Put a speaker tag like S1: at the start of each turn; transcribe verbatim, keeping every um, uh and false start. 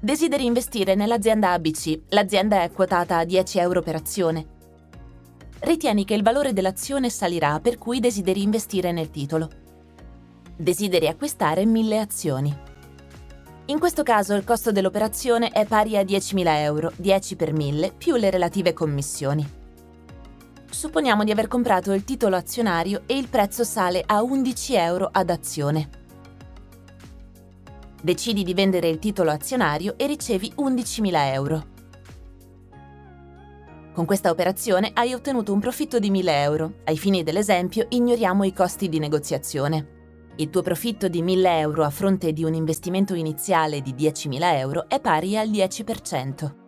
S1: Desideri investire nell'azienda A B C, l'azienda è quotata a dieci euro per azione. Ritieni che il valore dell'azione salirà, per cui desideri investire nel titolo. Desideri acquistare mille azioni. In questo caso il costo dell'operazione è pari a diecimila euro, dieci per mille, più le relative commissioni. Supponiamo di aver comprato il titolo azionario e il prezzo sale a undici euro ad azione. Decidi di vendere il titolo azionario e ricevi undicimila euro. Con questa operazione hai ottenuto un profitto di mille euro. Ai fini dell'esempio ignoriamo i costi di negoziazione. Il tuo profitto di mille euro a fronte di un investimento iniziale di diecimila euro è pari al dieci per cento.